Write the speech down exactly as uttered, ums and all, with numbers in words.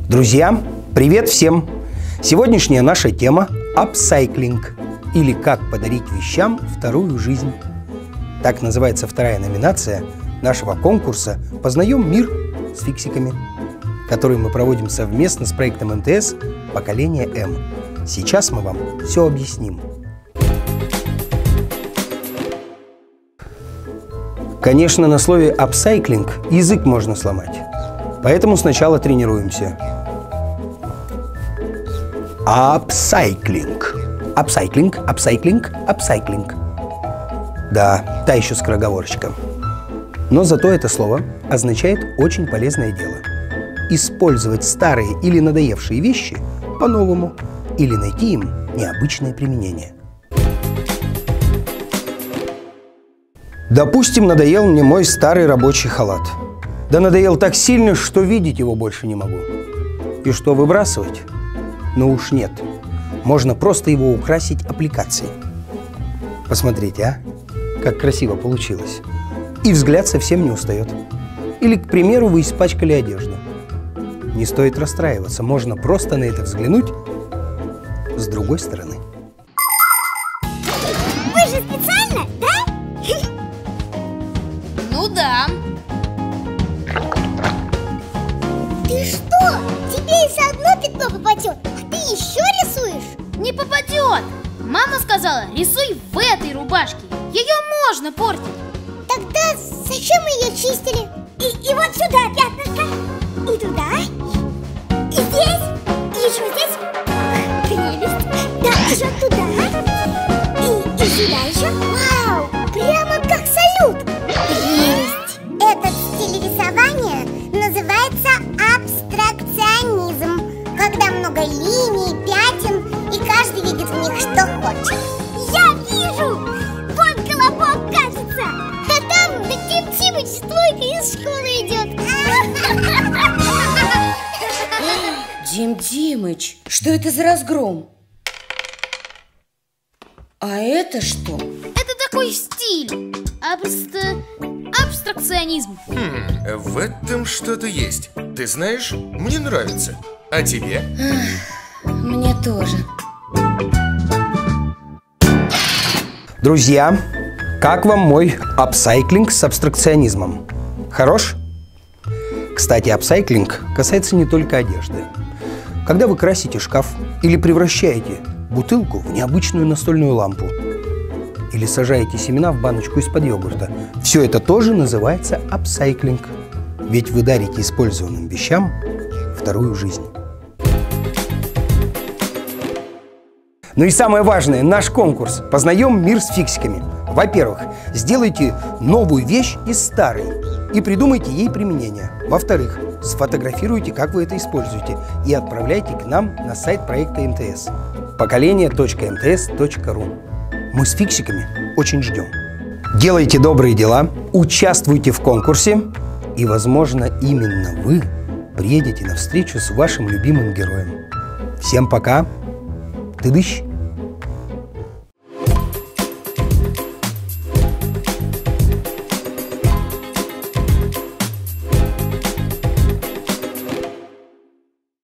Друзья, привет всем! Сегодняшняя наша тема – апсайклинг, или как подарить вещам вторую жизнь. Так называется вторая номинация нашего конкурса «Познаем мир с фиксиками», который мы проводим совместно с проектом эм тэ эс «Поколение М». Сейчас мы вам все объясним. Конечно, на слове «апсайклинг» язык можно сломать, поэтому сначала тренируемся. Апсайклинг. Апсайклинг, апсайклинг, апсайклинг. Да, та еще скороговорочка. Но зато это слово означает очень полезное дело. Использовать старые или надоевшие вещи по-новому или найти им необычное применение. Допустим, надоел мне мой старый рабочий халат. Да надоел так сильно, что видеть его больше не могу. И что, выбрасывать? Ну уж нет. Можно просто его украсить аппликацией. Посмотрите, а? Как красиво получилось. И взгляд совсем не устает. Или, к примеру, вы испачкали одежду. Не стоит расстраиваться. Можно просто на это взглянуть с другой стороны. Вы же специально, да? Ну да. Ты что? Тебе если одно пятно попадет, а ты еще рисуешь? Не попадет. Мама сказала, рисуй в этой рубашке. Ее можно портить. Тогда зачем мы ее чистили? И, и вот сюда пятнышко. И туда. И здесь. И еще здесь. Прелесть. Да, еще туда. И, и сюда еще. Вау, прямо как салют. Прелесть. Этот стиль рисования называется абстракционизм. Когда много линий, пятен, и каждый видит в них, что хочет. Я вижу! Вот колобок, кажется! А там Дим Тимыч с двойкой из школы идет. Дим Димыч, что это за разгром? А это что? Это такой стиль. Абстра... Абстракционизм. Хм, в этом что-то есть. Ты знаешь, мне нравится. А тебе? Мне тоже. Друзья, как вам мой апсайклинг с абстракционизмом? Хорош? Кстати, апсайклинг касается не только одежды. Когда вы красите шкаф или превращаете бутылку в необычную настольную лампу, или сажаете семена в баночку из-под йогурта, все это тоже называется апсайклинг. Ведь вы дарите использованным вещам вторую жизнь. Ну и самое важное, наш конкурс «Познаем мир с фиксиками». Во-первых, сделайте новую вещь из старой и придумайте ей применение. Во-вторых, сфотографируйте, как вы это используете, и отправляйте к нам на сайт проекта эм тэ эс поколение точка эм тэ эс точка ру. Мы с фиксиками очень ждем. Делайте добрые дела, участвуйте в конкурсе, и, возможно, именно вы приедете на встречу с вашим любимым героем. Всем пока! Тыдыщ!